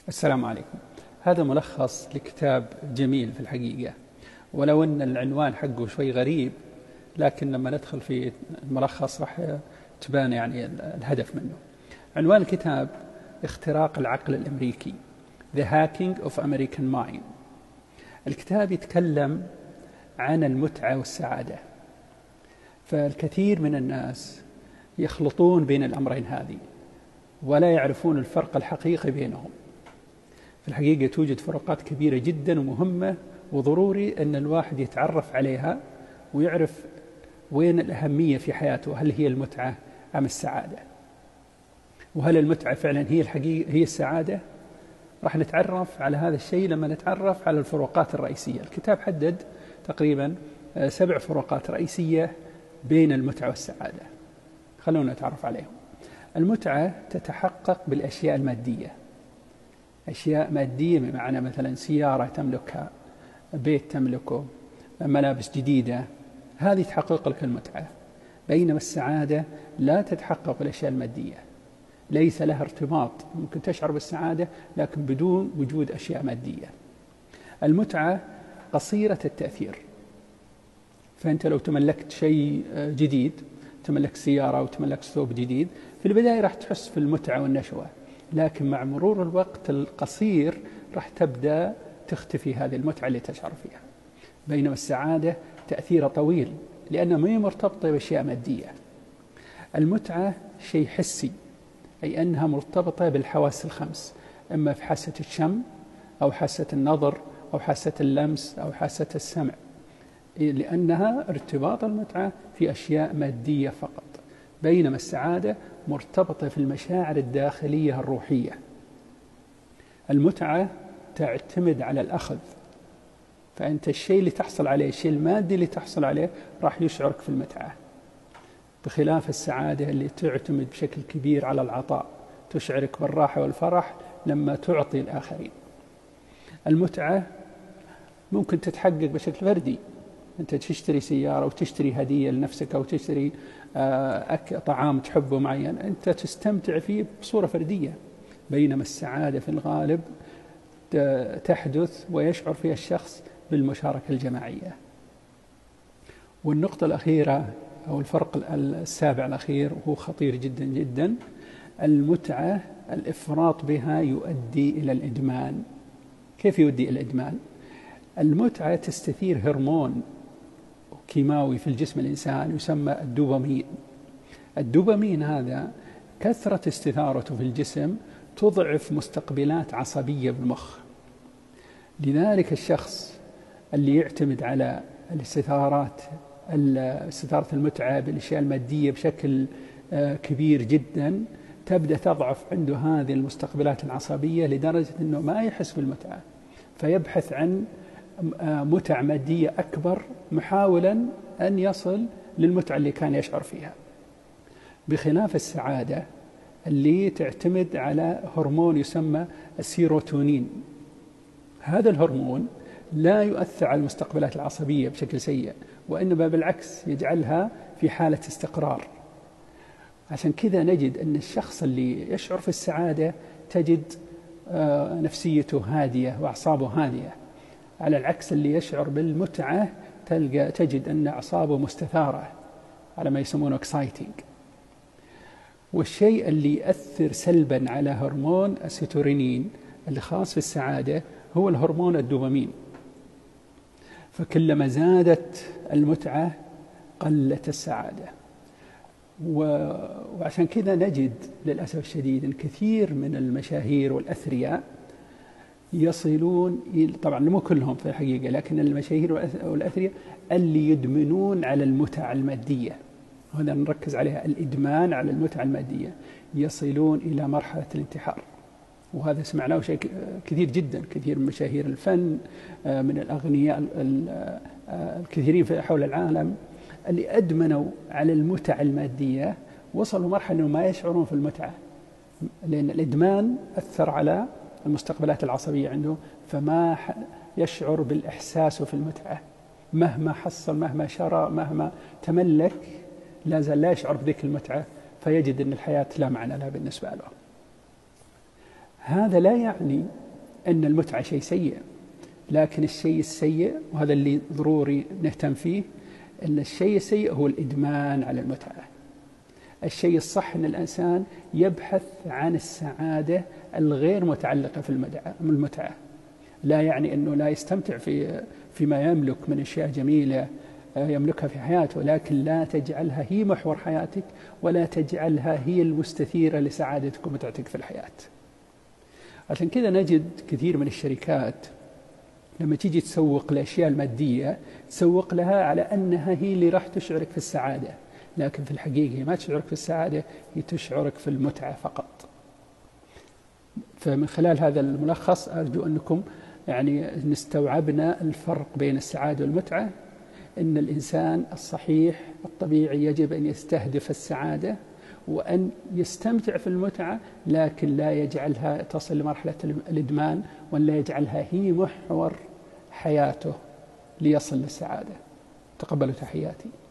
السلام عليكم. هذا ملخص لكتاب جميل في الحقيقة، ولو أن العنوان حقه شوي غريب، لكن لما ندخل في الملخص راح تبان يعني الهدف منه. عنوان الكتاب اختراق العقل الأمريكي The Hacking of American Mind. الكتاب يتكلم عن المتعة والسعادة، فالكثير من الناس يخلطون بين الأمرين هذه ولا يعرفون الفرق الحقيقي بينهم. في الحقيقة توجد فروقات كبيرة جدا ومهمة، وضروري أن الواحد يتعرف عليها ويعرف وين الأهمية في حياته، هل هي المتعة أم السعادة، وهل المتعة فعلا هي الحقيقة هي السعادة. راح نتعرف على هذا الشيء لما نتعرف على الفروقات الرئيسية. الكتاب حدد تقريبا 7 فروقات رئيسية بين المتعة والسعادة، خلونا نتعرف عليهم. المتعة تتحقق بالأشياء المادية، أشياء مادية بمعنى مثلا سيارة تملكها، بيت تملكه، ملابس جديدة، هذه تحقق لك المتعة. بينما السعادة لا تتحقق بالأشياء المادية، ليس لها ارتباط، ممكن تشعر بالسعادة لكن بدون وجود أشياء مادية. المتعة قصيرة التأثير، فأنت لو تملكت شيء جديد، تملك سيارة أو تملك ثوب جديد، في البداية راح تحس في المتعة والنشوة، لكن مع مرور الوقت القصير راح تبدأ تختفي هذه المتعة اللي تشعر فيها. بينما السعادة تأثيرها طويل لأنها ما هي مرتبطة بأشياء مادية. المتعة شيء حسي، أي أنها مرتبطة بالحواس الخمس، إما في حاسة الشم أو حاسة النظر أو حاسة اللمس أو حاسة السمع، لأنها ارتباط المتعة في أشياء مادية فقط. بينما السعادة مرتبطة في المشاعر الداخلية الروحية. المتعة تعتمد على الأخذ، فأنت الشيء اللي تحصل عليه، الشيء المادي اللي تحصل عليه راح يشعرك في المتعة، بخلاف السعادة اللي تعتمد بشكل كبير على العطاء، تشعرك بالراحة والفرح لما تعطي الآخرين. المتعة ممكن تتحقق بشكل فردي، أنت تشتري سيارة وتشتري هدية لنفسك أو تشتري طعام تحبه معين، أنت تستمتع فيه بصورة فردية. بينما السعادة في الغالب تحدث ويشعر فيها الشخص بالمشاركة الجماعية. والنقطة الأخيرة أو الفرق السابع الأخير وهو خطير جدا جدا، المتعة الإفراط بها يؤدي إلى الإدمان. كيف يؤدي إلى الإدمان؟ المتعة تستثير هرمون كيماوي في الجسم الإنسان يسمى الدوبامين. الدوبامين هذا كثرة استثارته في الجسم تضعف مستقبلات عصبية بالمخ. لذلك الشخص اللي يعتمد على استثارة المتعة بالأشياء المادية بشكل كبير جدا، تبدأ تضعف عنده هذه المستقبلات العصبية لدرجة أنه ما يحس بالمتعة، فيبحث عن متع مادية أكبر محاولا أن يصل للمتعة اللي كان يشعر فيها. بخلاف السعادة اللي تعتمد على هرمون يسمى السيروتونين. هذا الهرمون لا يؤثر على المستقبلات العصبية بشكل سيء، وإنما بالعكس يجعلها في حالة استقرار. عشان كذا نجد أن الشخص اللي يشعر في السعادة تجد نفسيته هادية وأعصابه هادية، على العكس اللي يشعر بالمتعة تجد أن أعصابه مستثارة، على ما يسمونه exciting. والشيء اللي يأثر سلبا على هرمون السيروتونين اللي خاص في السعادة هو الهرمون الدوبامين. فكلما زادت المتعة قلت السعادة. وعشان كذا نجد للأسف الشديد أن كثير من المشاهير والأثرياء يصلون، طبعا مو كلهم في الحقيقة، لكن المشاهير والأثرياء اللي يدمنون على المتع المادية، هذا نركز عليها، الإدمان على المتع المادية، يصلون إلى مرحلة الانتحار. وهذا سمعناه شيء كثير جدا، كثير من مشاهير الفن، من الأغنياء الكثيرين حول العالم اللي أدمنوا على المتع المادية وصلوا مرحلة أنه ما يشعرون في المتعة، لأن الإدمان أثر على المستقبلات العصبية عنده، فما يشعر بالإحساس في المتعة. مهما حصل، مهما شرى، مهما تملك، لا زال لا يشعر بذيك المتعة، فيجد أن الحياة لا معنى لها بالنسبة له. هذا لا يعني أن المتعة شيء سيء، لكن الشيء السيء، وهذا اللي ضروري نهتم فيه، أن الشيء السيء هو الإدمان على المتعة. الشيء الصح أن الإنسان يبحث عن السعادة الغير متعلقة في المتعة. لا يعني أنه لا يستمتع فيما يملك من أشياء جميلة يملكها في حياته، ولكن لا تجعلها هي محور حياتك، ولا تجعلها هي المستثيرة لسعادتك ومتعتك في الحياة. عشان كذا نجد كثير من الشركات لما تيجي تسوق الأشياء المادية تسوق لها على أنها هي اللي راح تشعرك في السعادة، لكن في الحقيقة هي ما تشعرك في السعادة، هي تشعرك في المتعة فقط. فمن خلال هذا الملخص أرجو أنكم يعني نستوعبنا الفرق بين السعادة والمتعة، إن الإنسان الصحيح الطبيعي يجب أن يستهدف السعادة وأن يستمتع في المتعة، لكن لا يجعلها تصل لمرحلة الإدمان، وأن لا يجعلها هي محور حياته ليصل للسعادة. تقبلوا تحياتي.